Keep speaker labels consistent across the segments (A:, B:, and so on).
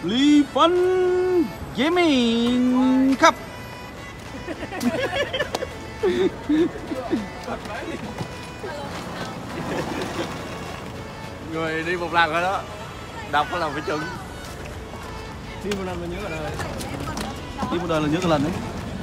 A: Lý Phân Gaming Cup.
B: Người đi một lần rồi đó, đọc có lần phải chừng.
A: Đi một lần là nhớ cả đời. Đi một lần là nhớ cả lần đấy.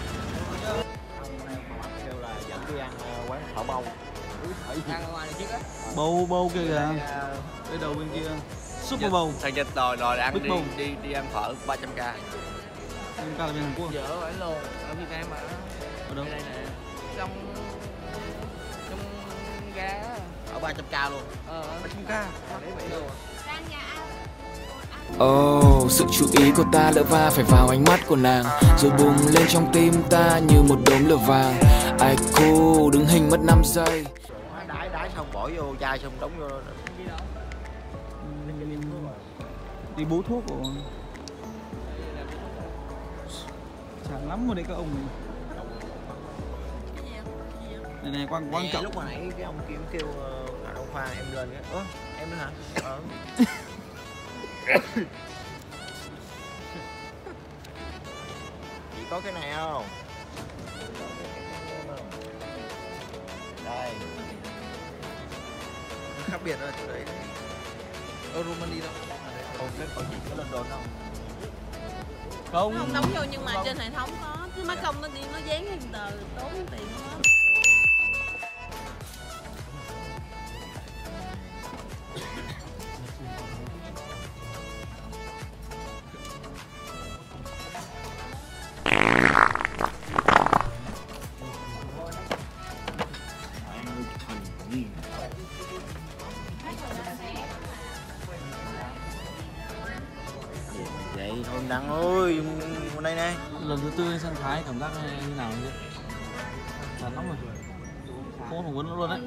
B: Kêu là dẫn đi ăn quán phở bầu. Ăn ở ngoài này trước á.
A: Bầu kia kìa. Cái đầu bên kia. Super Bowl.
B: Thằng Dịch đòi ăn
A: Big Bowl.
B: đi ăn phở 300k.
A: 300k là bên Hàn Quốc.
B: Dở vậy luôn, ở Việt Nam mà.
A: Ở đâu?
B: Đây nè. Trong ga á. Ở 300k luôn.
A: 300k.
B: Để vậy luôn.
C: Sự chú ý của ta lỡ va phải vào ánh mắt của nàng, rồi bùng lên trong tim ta như một đốm lửa vàng. Ai cool đứng hình mất 5 giây.
B: Đái xong bỏ vô chai xong đóng vô.
A: Đi bố thuốc của chán lắm rồi đấy các ông này. Này này quan trọng.
B: Lúc mà nãy cái ông kia kêu Ngạo Đông Khoa em lên cái. Em nữa hả? Chỉ có cái này không? Đây. Nó khác biệt rồi chỗ đấy. Romani đâu? Không biết có gì có London không?
D: Không đóng vô nhưng mà trên hệ thống có. Chứ má công nó đi nó dán cái tờ tốn tiền đó.
B: Vậy thôi Đăng ơi, ngồi đây nè.
A: Lần thứ tư sang Thái cảm giác như nào chứ? Chán lắm rồi. Không phỏng vấn nữa luôn đấy.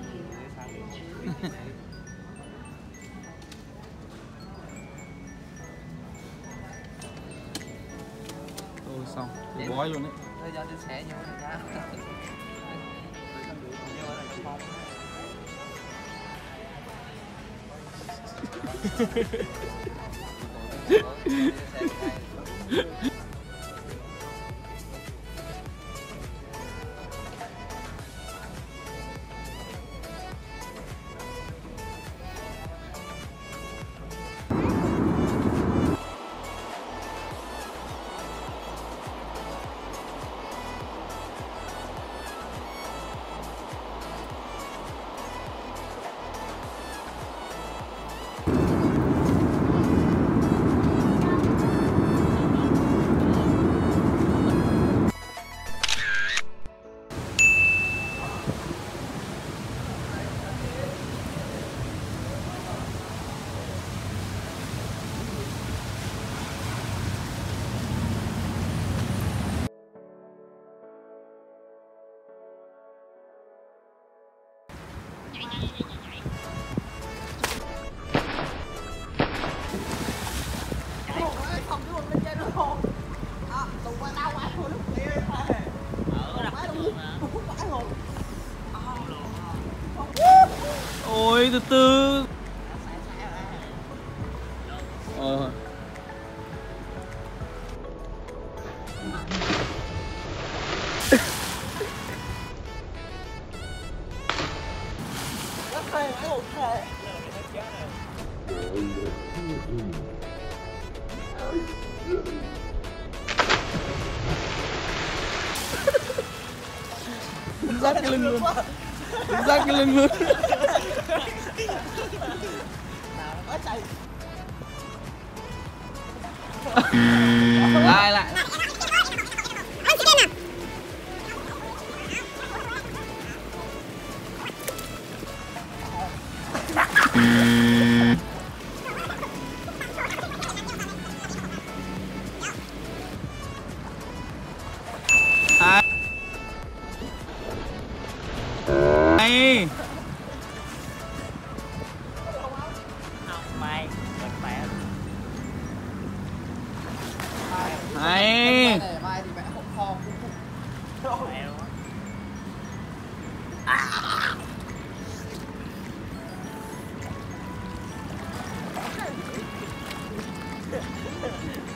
A: Thôi xong, tôi bói luôn đấy.
B: Thôi cho chia sẻ cho
A: Ôi từ từ. Rát cái lưng luôn. Rát cái lưng luôn. Lại lại. Này.
B: Mai, mẹ.
A: Này.
B: Mai thì mẹ hộp kho. Mẹ luôn á.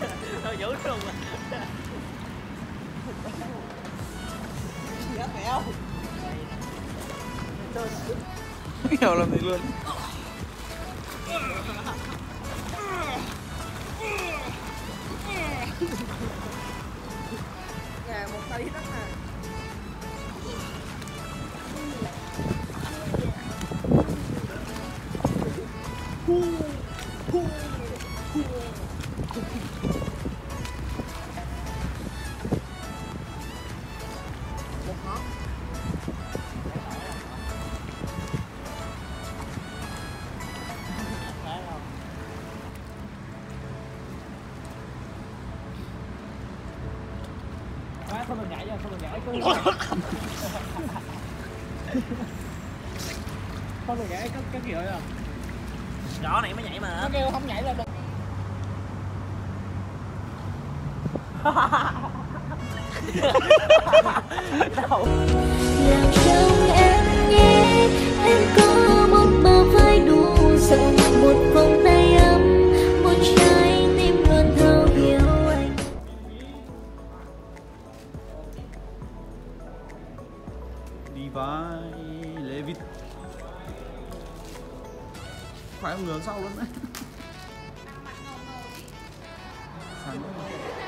B: mèo làm gì luôn.
D: Dạ, một tay đất à.
A: Không được nhảy nha, không được nhảy. Không được nhảy cái kiểu này à? Nhỏ này mới nhảy mà. Nó kêu không nhảy là được.
E: Làm trong em nhé, em có một bờ vai đủ rộng, một vòng tay ấm, một trái tim luôn thấu hiểu anh.
B: Đi vai Levit. Phải ông ngửa sau luôn đấy. Sáng quá.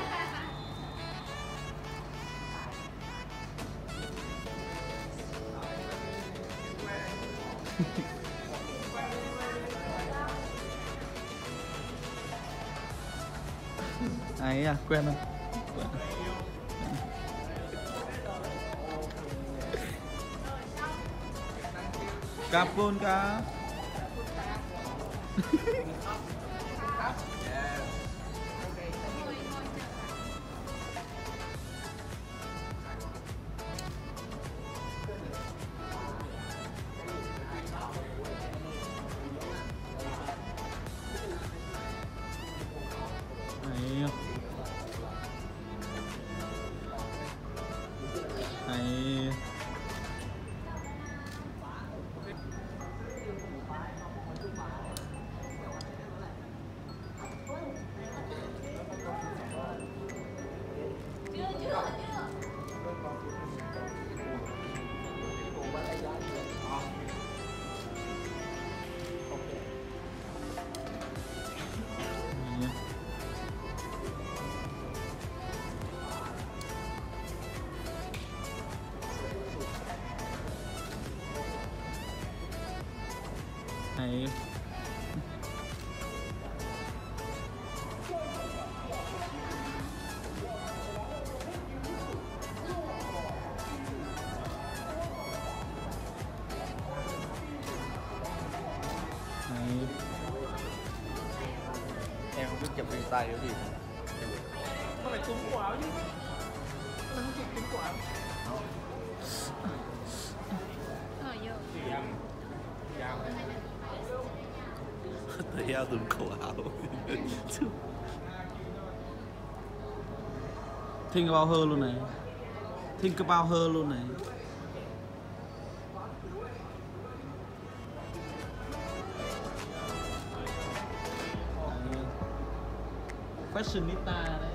B: Ấy à, quen không? Quen. Kapun ka. Này. Này. Em không biết chụp freestyle cái gì.
A: Nó phải cúng quả chứ. Nó không chụp cúng quả.
B: Thấy eo từng khẩu áo.
A: Think about her luôn này. Think about her luôn này. Fashionista đấy.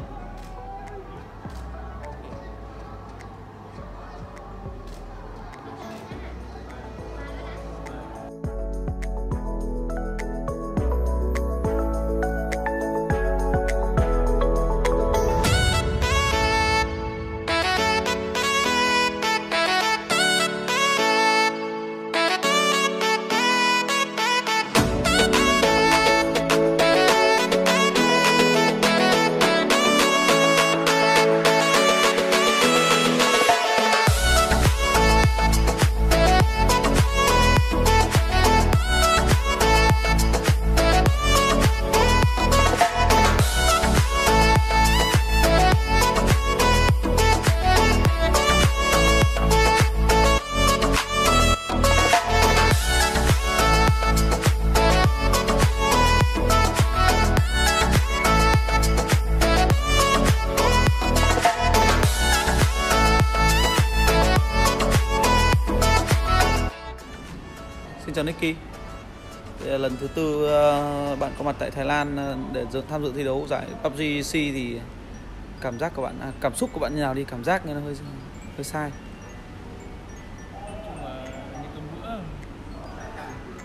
B: Xin chào Nicky. Đây là lần thứ tư bạn có mặt tại Thái Lan để tham dự thi đấu giải PUBG C thì cảm giác của bạn, cảm xúc của bạn như nào đi? Cảm giác nghe nó hơi sai.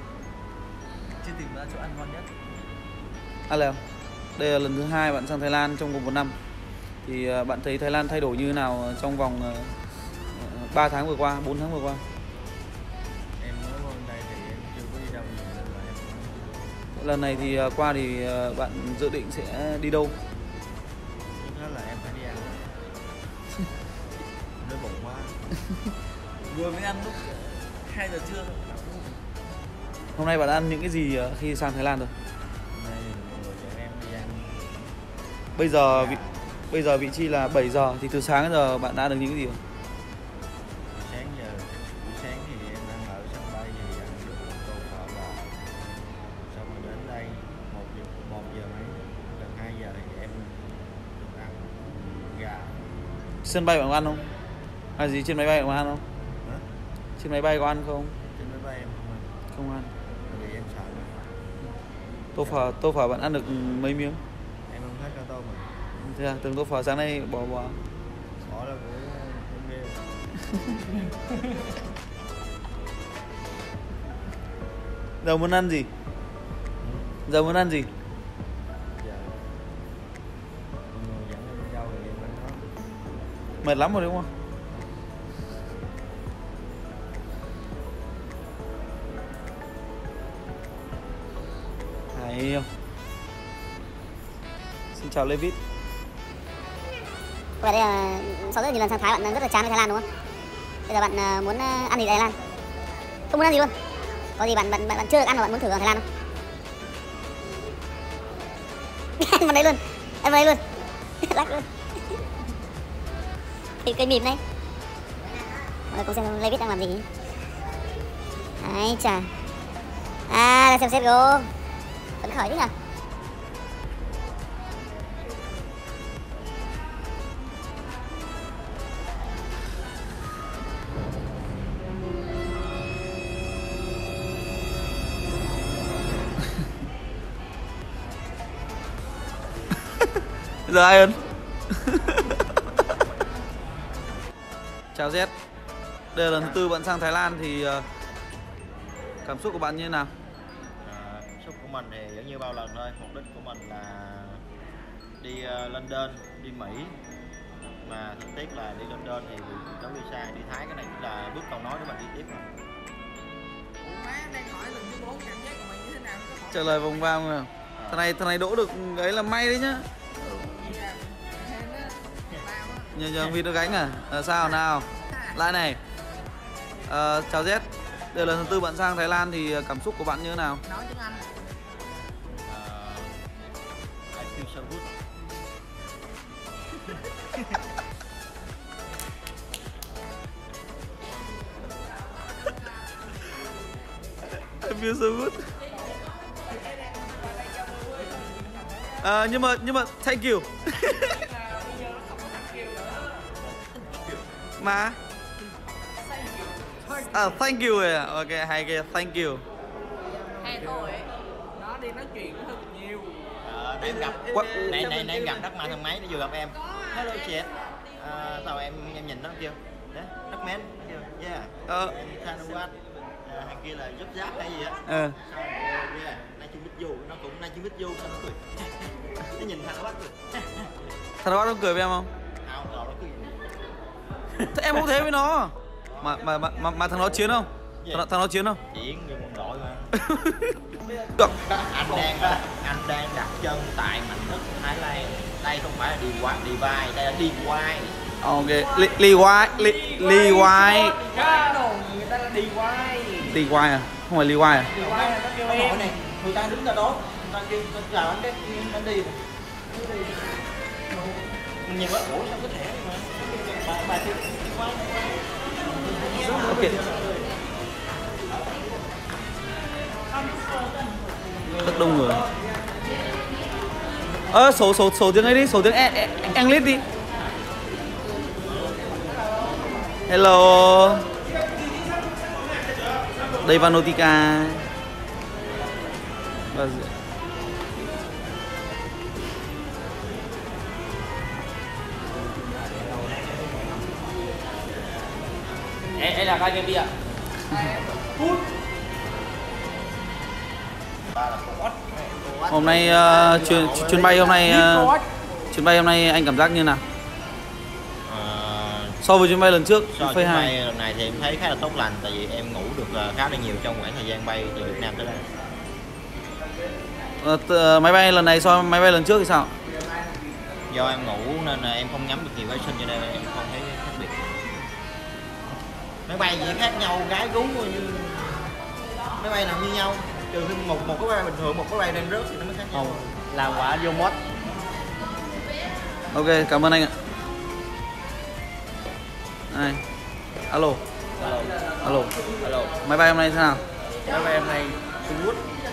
B: Leo, đây là lần thứ 2 bạn sang Thái Lan trong vòng 1 năm. Thì bạn thấy Thái Lan thay đổi như thế nào trong vòng 3 tháng vừa qua, 4 tháng vừa qua?
A: Em mới qua bên đây thì em chưa có đi đâu nhiều nên là em cũng
B: Lần này thì qua thì bạn dự định sẽ đi đâu?
A: trước hết là em phải đi ăn. Đói bụng quá. Vừa mới ăn lúc 2 giờ trưa.
B: Hôm nay bạn ăn những cái gì khi sang Thái Lan rồi?
A: Hôm nay thì mọi người chọn em đi ăn.
B: Bây giờ vị trí là 7 giờ thì từ sáng đến giờ bạn đã ăn được những cái gì rồi?
A: Sáng giờ buổi sáng thì em ăn ở sân bay thì ăn được tô phở bò, xong rồi đến đây 1 giờ mấy, gần 2 giờ thì em được ăn gà.
B: Sân bay bạn có ăn không? Hay gì trên máy bay bạn có ăn không?
A: Hả?
B: Trên máy bay có ăn không?
A: Trên máy bay em không ăn,
B: Không ăn.
A: bởi vì em sợ mà.
B: Tô phở bạn ăn được mấy miếng?
A: Em không hết cả tô mà.
B: Thế à, từng tô phở sáng nay bỏ
A: Bỏ là bữa em ghê.
B: Giờ muốn ăn gì? Giờ muốn ăn gì?
A: Giờ mọi người dẫn em đi đâu thì em ăn đó.
B: Mệt lắm rồi đúng không? Hay không? Xin chào Levit.
F: Vậy đây là sau rất nhiều lần sang Thái bạn rất là chán với Thái Lan đúng không? Bây giờ bạn muốn ăn gì tại Thái Lan? Không muốn ăn gì luôn. Có gì bạn chưa được ăn mà bạn muốn thử ở Thái Lan không? Ăn vào đấy luôn. Ăn vào đấy luôn. Lắc luôn. Cây mìm này. Mọi người cùng xem Levit đang làm gì. Đấy chà. À là xem CSGO. Vẫn khởi chứ nhỉ?
B: Giờ ai ơn? Chào Z. Đây là lần thứ 4 bạn sang Thái Lan thì cảm xúc của bạn như thế nào?
A: Cảm xúc của mình thì vẫn như bao lần thôi. Mục đích của mình là đi London, đi Mỹ. Mà thực tiếc là đi London thì bị có visa, đi Thái cái này cũng là bước cầu nối để mình đi tiếp mà.
B: Trả lời vòng vang rồi. Thằng này đỗ được ấy là may đấy nhá. Nhờ vì được gánh à? Sao nào? Lại này. Chào Z. Đây là lần thứ 4 bạn sang Thái Lan thì cảm xúc của bạn như thế nào?
D: Nói tiếng Anh.
A: I feel so good.
B: I feel so good. Nhưng mà thank you. Mà thank you rồi à? Ok, hay kia, thank you.
D: Hay thôi. Nó đi nói chuyện nó hơn nhiều.
A: Nãy em gặp nãy em gặp Đắc Ma thang máy, nó vừa gặp em. Hello chị. Sao em nhìn nó kêu Đắc Mến kêu yeah. Thanawat. Hàng kia là giúp giáp hay gì á. Yeah, nice to meet you, nó cũng nice to meet you, sao nó cười. Nó nhìn Thanawat cười.
B: Thanawat nó cười với em không?
A: Không, nó cười.
B: Thế em không thế với nó. Mà thằng nó chiến không? Thằng nó chiến không?
A: Chiến như quân đội mà.
B: Được.
A: Anh đang đặt chân tại mảnh đất Thái Lan. Đây không phải là đi vai, đây là đi quay.
B: Ok, Lee White.
D: Cái đồ người ta là đi quay.
B: Lee White à? Không phải Lee White à?
D: Đi quay là nó kêu em.
A: Này, người ta đứng ra đó, người ta kêu chào anh đi. Mình nhìn quá, ủa sao có thẻ mà. Bài thi quá.
B: Ok. Rất đông người. Số tiếng ấy đi, số tiếng English đi. Hello. Đây Vanotika.
G: Đây là hai game đi ạ.
A: Ba là cô
B: Hôm nay chuyến bay hôm nay anh cảm giác như nào? So với chuyến bay lần trước,
A: So với chuyến bay lần này thì em thấy khá là tốt lành, tại vì em ngủ được khá là nhiều trong khoảng thời gian bay từ Việt Nam tới đây.
B: Máy bay lần này so với máy bay lần trước thì sao?
A: Do em ngủ nên là em không ngắm được nhiều vệ sinh cho nên em không thấy khác biệt. Máy bay chỉ khác nhau gái gú như máy bay nào như nhau, trừ khi một cái bay bình thường, một cái bay đang rớt thì nó mới khác nhau.
G: Là quả vô mod.
B: Ok, cảm ơn anh ạ. Này. Alo. Máy bay hôm nay thế nào?
G: Máy bay hôm nay smooth.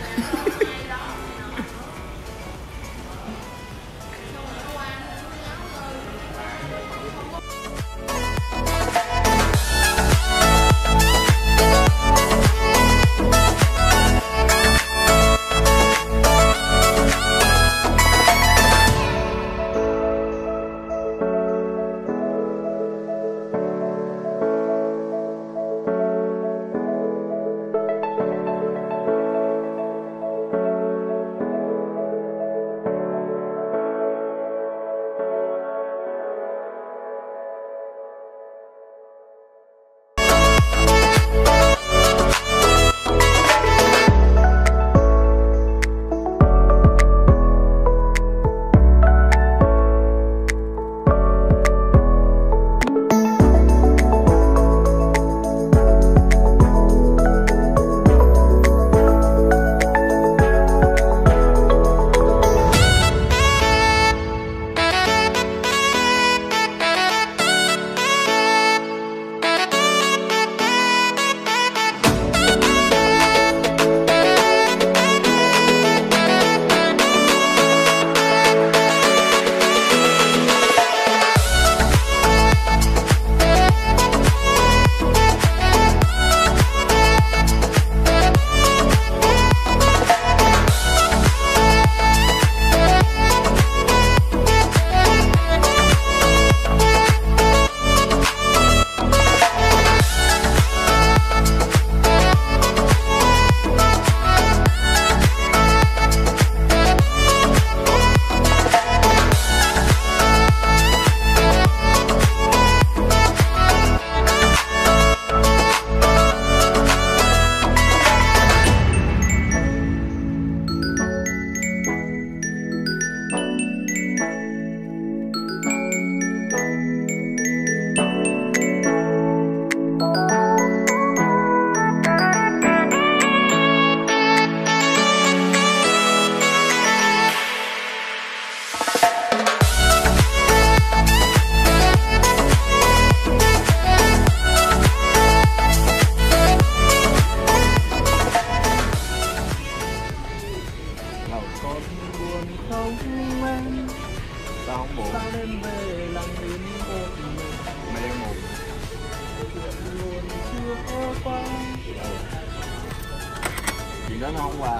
G: Chuyện đó nó không qua.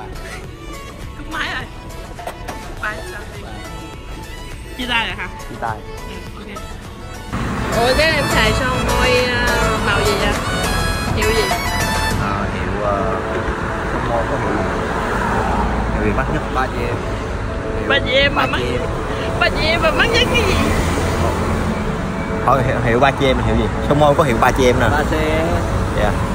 D: Cúp máy rồi. Bye. Chia tay rồi hả?
G: Chia tay.
D: Okay. Ủa cái em xài son môi màu gì vậy? Hiệu gì?
A: Hiệu son môi có hiệu gì mắc nhất? 3GM.
D: 3GM mà mắc. 3GM mà mắc nhất cái gì?
A: Hiệu 3GM là hiệu gì? Son môi có hiệu 3GM nè.
G: 3C.
A: Dạ.